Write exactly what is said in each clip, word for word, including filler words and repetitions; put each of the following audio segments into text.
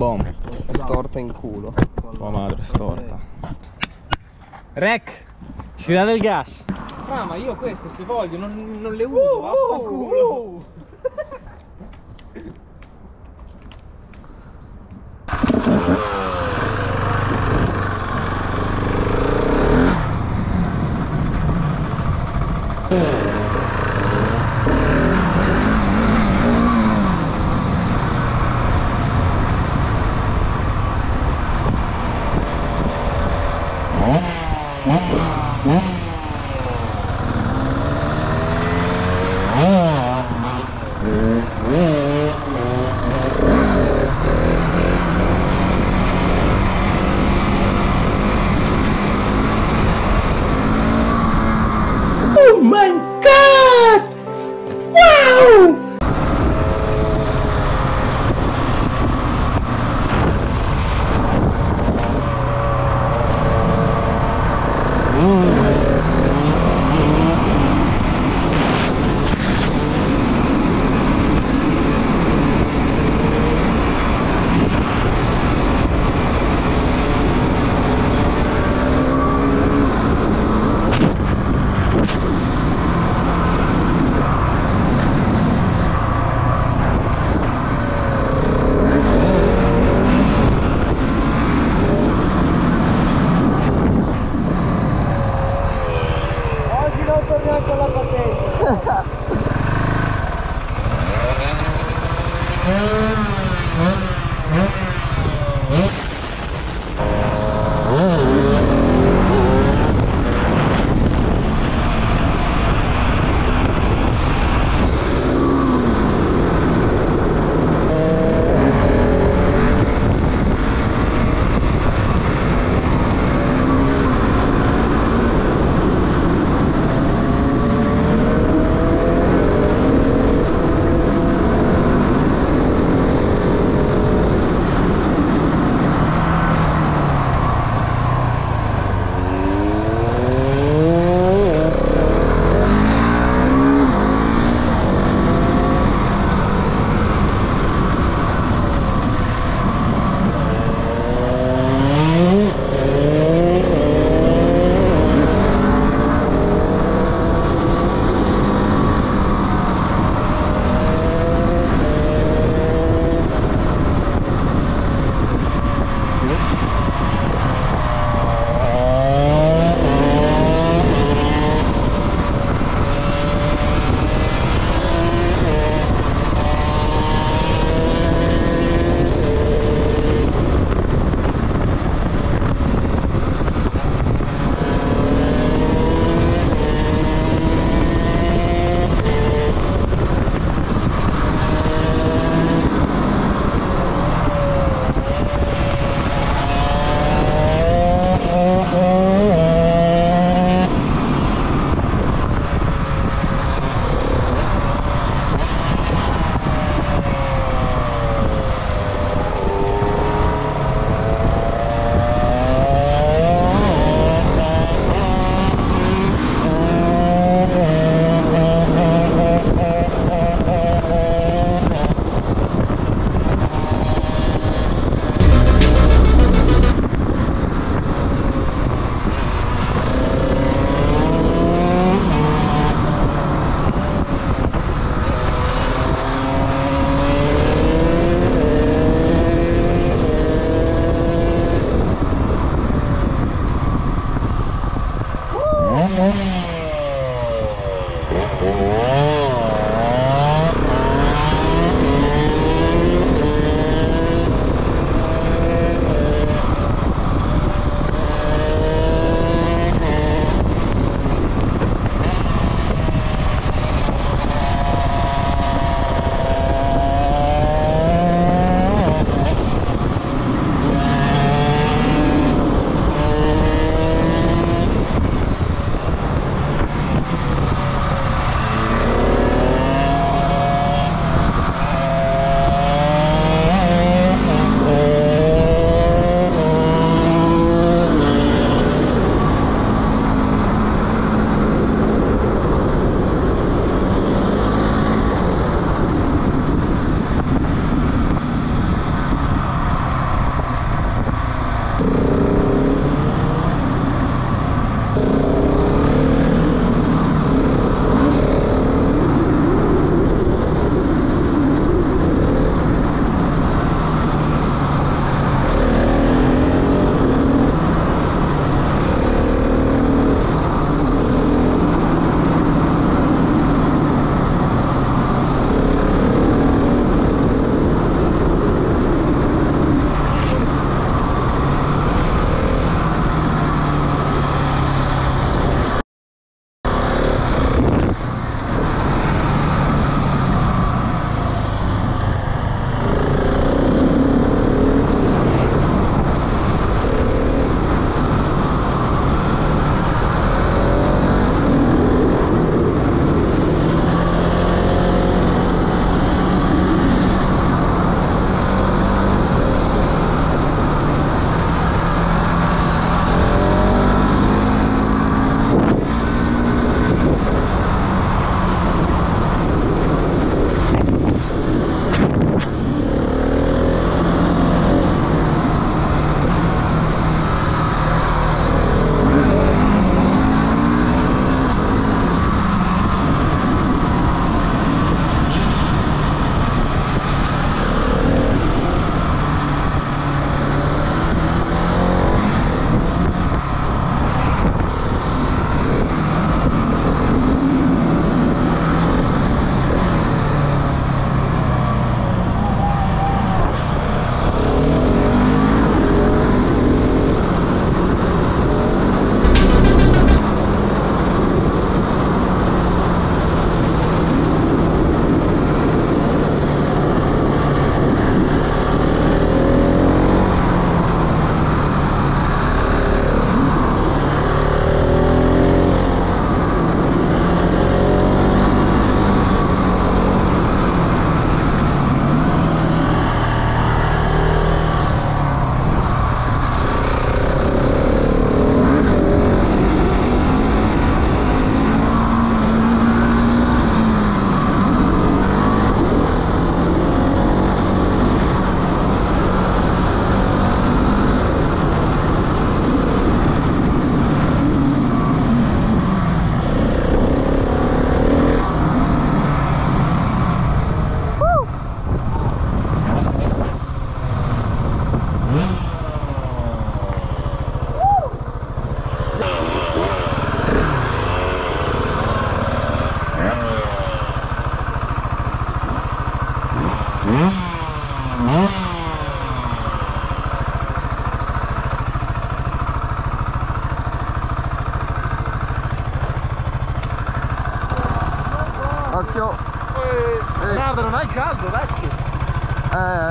Boom. Storta in culo. Tua madre storta. Rec, si dà del gas. Ah, ma io queste se voglio non, non le uso, uh, vaffanculo. Uh, uh. Oh.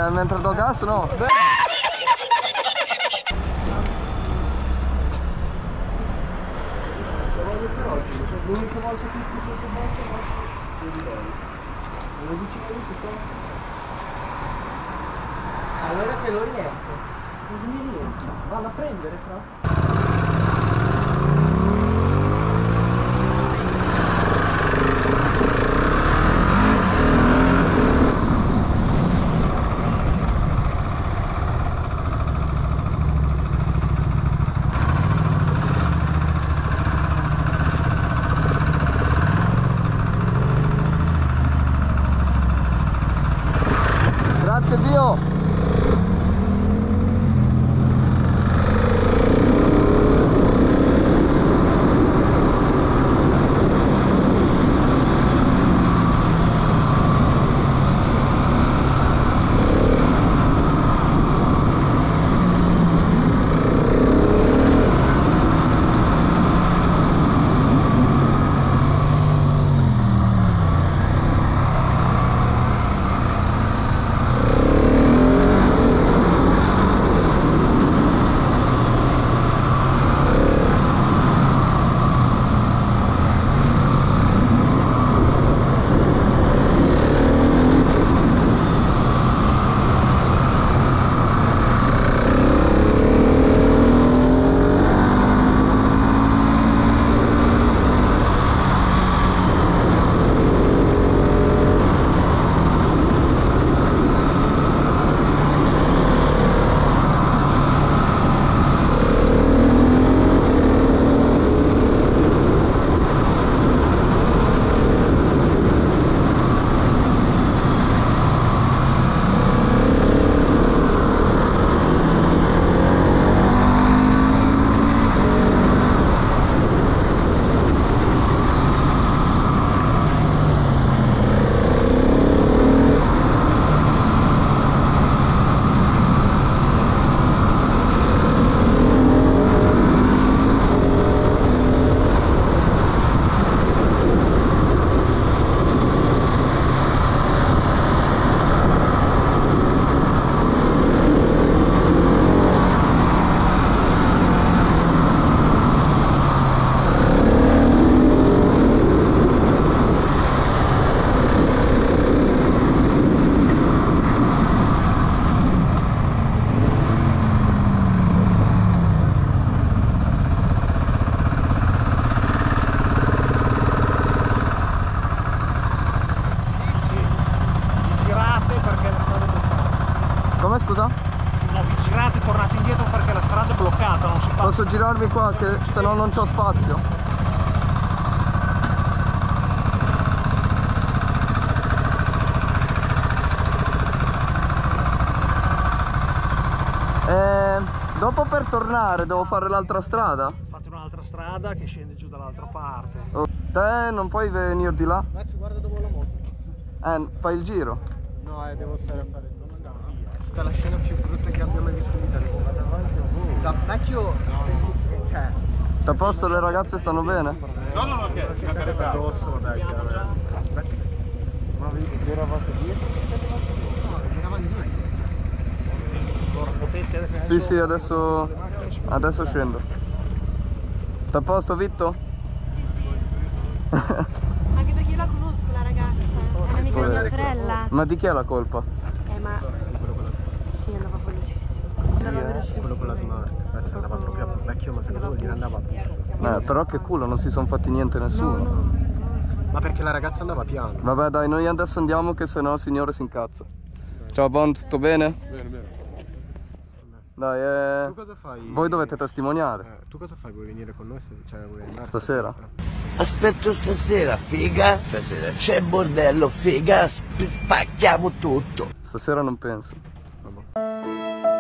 Eh, mentre do gas no. Beh. L'unica volta che sto sotto volta lo direi. Me lo dici tutto? Allora te lo riempio. Cosa mi riempio? Vado a prendere fra. Grazie zio! Come scusa? No, vi girate e tornate indietro perché la strada è bloccata, non si passa. Posso girarmi qua che se no non c'ho spazio. E dopo per tornare devo fare l'altra strada? Fate un'altra strada che scende giù dall'altra parte. Oh, te non puoi venire di là? Mazzi, guarda dove ho la moto. Eh, fai il giro. No, eh, devo stare a fare. È la scena più brutta che abbia mai visto in vita mia. Da vecchio, cioè. Da posto le ragazze stanno bene? No, no, no, che si cadrebbe addosso, dai, ma vi eravate dietro? No, eravamo dietro. Allora, potete. Sì, sì, adesso. Adesso scendo. Da posto, Vitto? Sì, sì. Anche perché io la conosco la ragazza, è un'amica di mia sorella. Ma di chi è la colpa? Eh, ma sì, andava velocissimo. Andava velocissimo. Quello con la smart, pezzo andava proprio a vecchio, ma se ne devo dire andava piano. Eh, però che culo, non si sono fatti niente nessuno. No, no. Ma perché la ragazza andava piano. Vabbè dai, noi adesso andiamo che sennò il signore si incazza. Ciao Bond, tutto bene? Bene, bene. Dai, eh... Tu cosa fai? voi dovete testimoniare. Eh, tu cosa fai? Vuoi venire con noi? Cioè, vuoi andare Stasera? Aspetto stasera, figa. Stasera c'è bordello, figa. Spacchiamo tutto. Stasera non penso. Vabbè.